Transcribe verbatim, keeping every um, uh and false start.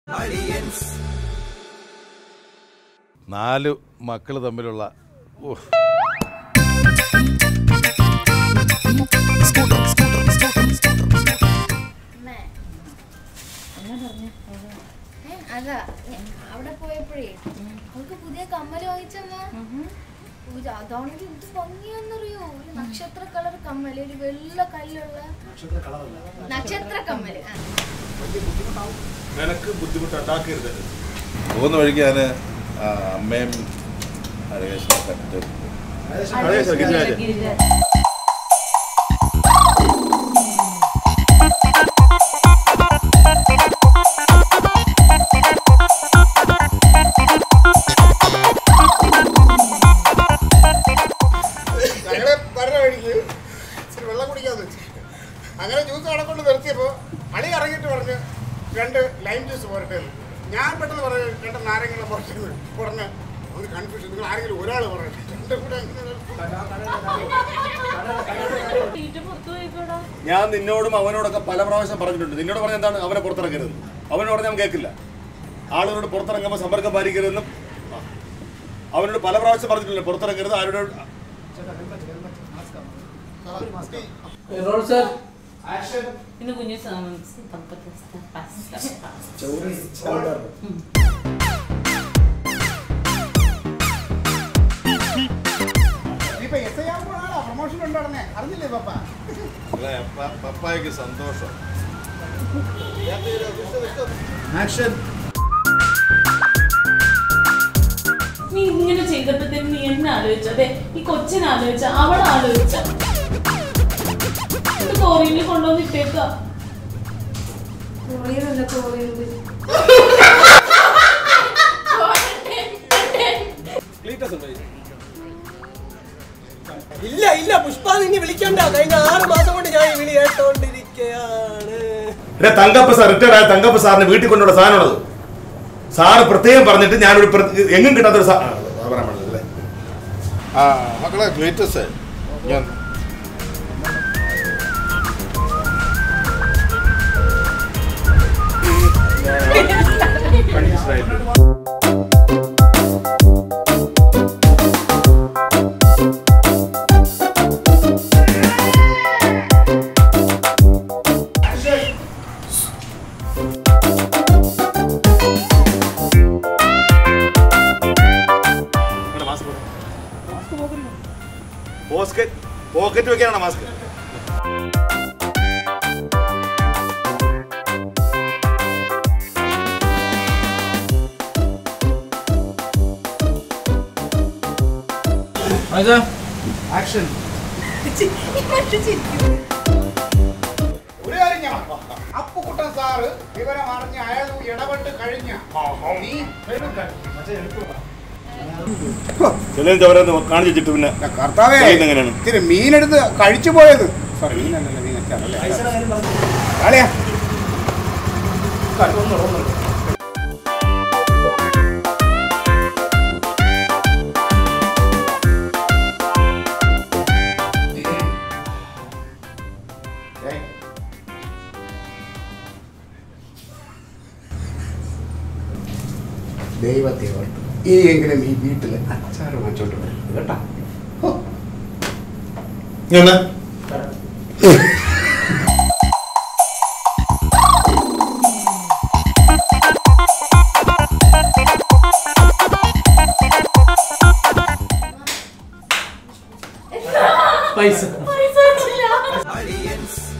Aliyans. നാല് മക്കൾ തമ്മിലുള്ള അതാ അവിടെ പോയപ്പോഴേ അവൾക്ക് പുതിയ കമ്മല് വാങ്ങിച്ചെന്നാ അതാണെങ്കിൽ എന്ത് ഭംഗിയാന്നറിയോ ഒരു നക്ഷത്ര കളർ കമ്മല് ഒരു വെള്ള കല്ലുള്ള നക്ഷത്ര കമ്മല് പോകുന്ന വഴിക്ക് ഞാൻ അമ്മയും രേഷ്മയും കണ്ടിട്ട് വെള്ളം കുടിക്കാന്ന് വെച്ചു അങ്ങനെ ജ്യൂസ് അവിടെ കൊണ്ട് നിർത്തിയപ്പോൾ അളി ഇറങ്ങിയിട്ട് പറഞ്ഞ് രണ്ട് ലൈം ജ്യൂസ് പോരട്ടെ. ഞാൻ പെട്ടെന്ന് പറഞ്ഞു രണ്ട് നാരങ്ങളും പുറത്ത് പറഞ്ഞ് ഒരു കൺഫ്യൂഷൻ നിങ്ങൾ ആരെങ്കിലും ഒരാൾ പറഞ്ഞു ഞാൻ നിന്നോടും അവനോടൊക്കെ പല പ്രാവശ്യം പറഞ്ഞിട്ടുണ്ട്. നിന്നോട് പറഞ്ഞ എന്താണ് അവനെ പുറത്തിറക്കരുത്. അവനോട് പറഞ്ഞാൽ കേൾക്കില്ല. ആളുകളോട് പുറത്തിറങ്ങുമ്പോൾ സമ്പർക്കം പാലിക്കരുതെന്നും അവനോട് പല പ്രാവശ്യം പറഞ്ഞിട്ടില്ല. പുറത്തിറക്കരുത് ആരോട് ini punya sama tempat pas. Promotion ഉണ്ടായിരുന്നേ അറിഞ്ഞില്ലേ പപ്പ? പപ്പായ്ക്ക് സന്തോഷം. നീ ഇങ്ങനെ ചെയ്തപ്പോഴത്തേക്ക് നീ എന്നെ ആലോചിച്ചതെ ഈ കൊച്ചിനെ ആലോചിച്ച അവളെ ആലോചിച്ച കോറിയിൽ കൊണ്ടുവന്നിട്ടേക്ക ഇല്ല ഇല്ല പുഷ്പ നിന്നെ വിളിക്കണ്ട. കഴിഞ്ഞ ആറ് മാസം കൊണ്ട് ഞാൻ ഈ വിളി കേട്ടോണ്ടിരിക്കുകയാണ്. തങ്കപ്പ സാർ റിട്ടയർഡ് ആയ തങ്കപ്പ സാറിന് വീട്ടിൽ കൊണ്ടുള്ള സാധനമുള്ളത് സാറ് പ്രത്യേകം പറഞ്ഞിട്ട് ഞാനൊരു എങ്ങും കിട്ടാത്തൊരു സാധനം. ആ മക്കളെ ലേറ്റസ്റ്റ് ഞാൻ പോക്കറ്റ് വെക്കാനാണ് മാസ്ക്. ആക്ഷൻ. ഒരു കാര്യം ഞാൻ അപ്പുക്കുട്ടൻ സാറ് വിവരം അറിഞ്ഞ് അയാൾ ഇടപെട്ട് കഴിഞ്ഞ കാണിച്ചിട്ട് പിന്നെ കർത്താവേ ഇത്തിരി മീനെടുത്ത് കഴിച്ചു പോയത്. സോറി മീനല്ലല്ലോ മീനല്ലേ ദൈവത്തെ ഓർത്തു ഇനിയെങ്കിലും ഈ വീട്ടില് അച്ചാറ് വാങ്ങിച്ചോണ്ട് വരുന്നത് കേട്ടാ. പൈസ പൈസ Aliyans.